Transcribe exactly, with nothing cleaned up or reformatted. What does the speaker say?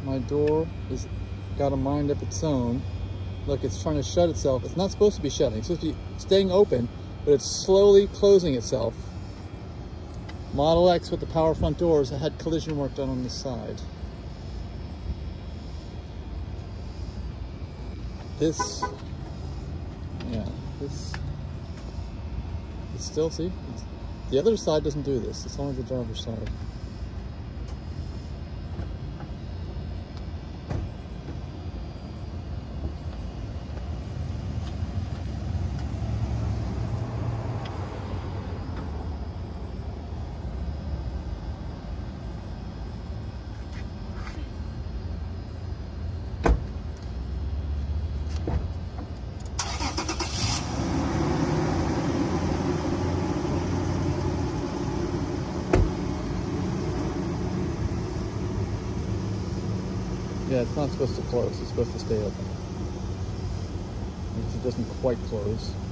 My door is got a mind of its own. Look, it's trying to shut itself. It's not supposed to be shutting. It's supposed to be staying open, but it's slowly closing itself. Model X with the power front doors that had collision work done on the side. This, yeah, this, it's still, see, it's, the other side doesn't do this. It's only the driver's side. Yeah, it's not supposed to close. It's supposed to stay open. Because it doesn't quite close.